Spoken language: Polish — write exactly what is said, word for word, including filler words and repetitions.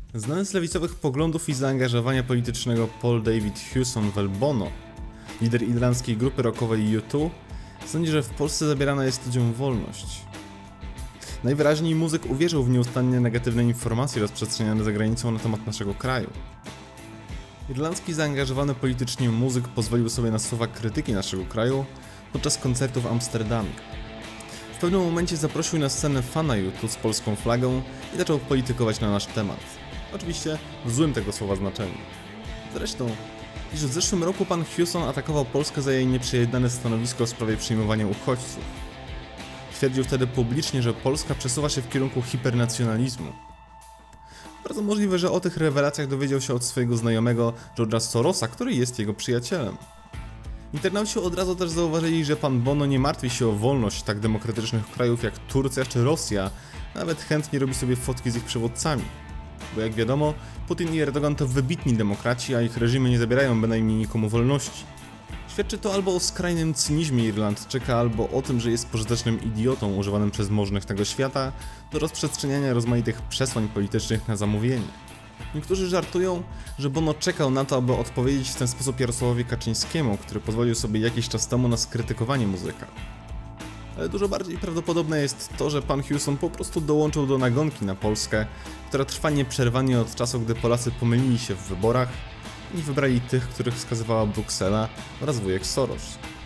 Znany z lewicowych poglądów i zaangażowania politycznego Paul David Hewson Vel Bono, lider irlandzkiej grupy rockowej U dwa, sądzi, że w Polsce zabierana jest ludziom wolność. Najwyraźniej muzyk uwierzył w nieustannie negatywne informacje rozprzestrzeniane za granicą na temat naszego kraju. Irlandzki zaangażowany politycznie muzyk pozwolił sobie na słowa krytyki naszego kraju podczas koncertu w Amsterdamie. W pewnym momencie zaprosił na scenę fana U dwa z polską flagą i zaczął politykować na nasz temat. Oczywiście w złym tego słowa znaczeniu. Zresztą, iż w zeszłym roku pan Hewson atakował Polskę za jej nieprzejednane stanowisko w sprawie przyjmowania uchodźców. Twierdził wtedy publicznie, że Polska przesuwa się w kierunku hipernacjonalizmu. Bardzo możliwe, że o tych rewelacjach dowiedział się od swojego znajomego George'a Sorosa, który jest jego przyjacielem. Internauci od razu też zauważyli, że pan Bono nie martwi się o wolność tak demokratycznych krajów jak Turcja czy Rosja, nawet chętnie robi sobie fotki z ich przywódcami. Bo jak wiadomo, Putin i Erdogan to wybitni demokraci, a ich reżimy nie zabierają bynajmniej nikomu wolności. Świadczy to albo o skrajnym cynizmie Irlandczyka, albo o tym, że jest pożytecznym idiotą używanym przez możnych tego świata do rozprzestrzeniania rozmaitych przesłań politycznych na zamówienie. Niektórzy żartują, że Bono czekał na to, aby odpowiedzieć w ten sposób Jarosławowi Kaczyńskiemu, który pozwolił sobie jakiś czas temu na skrytykowanie muzyka. Ale dużo bardziej prawdopodobne jest to, że pan Hewson po prostu dołączył do nagonki na Polskę, która trwa nieprzerwanie od czasu, gdy Polacy pomylili się w wyborach i wybrali tych, których wskazywała Bruksela oraz wujek Soros.